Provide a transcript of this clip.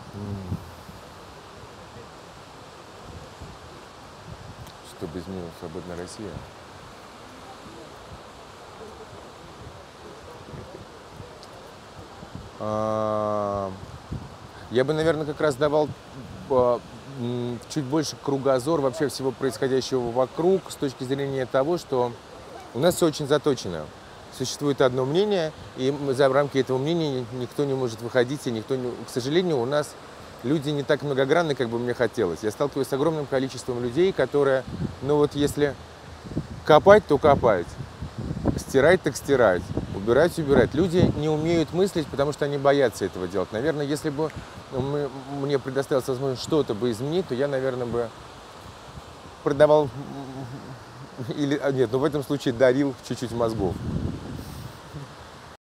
М. Чтобы изменилась свободная Россия. А, Я бы, наверное, как раз давал чуть больше кругозор вообще всего происходящего вокруг с точки зрения того, что у нас все очень заточено. Существует одно мнение, и за рамки этого мнения никто не может выходить, и к сожалению, у нас люди не так многогранны, как бы мне хотелось. Я сталкиваюсь с огромным количеством людей, которые, ну вот если копать, то копать, стирать, так стирать, убирать, убирать. Люди не умеют мыслить, потому что они боятся этого делать. Наверное, если бы мне предоставилась возможность что-то бы изменить, то я, наверное, бы продавал или, нет, ну в этом случае дарил чуть-чуть мозгов.